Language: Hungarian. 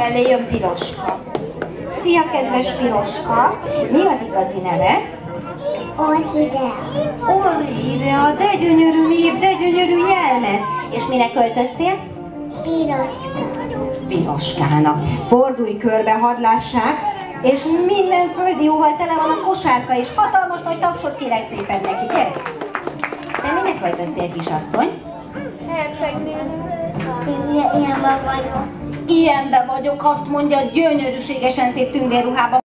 Mellé jön Piroska. Szia, kedves Piroska! Mi az igazi neve? Orchidea. Orchidea, de gyönyörű név, de gyönyörű jelmez. És minek költöztél? Piroska. Piroskának. Fordulj körbe, hadd lássák, és minden földi jóval tele van a kosárka, és hatalmas nagy tapsot kérek szépen neki. Gyere! Te minek költöztél, kisasszony? Hercegnő. Ilyenben vagyok. Ilyenben vagyok, azt mondja, gyönyörűségesen szép tündérruhában.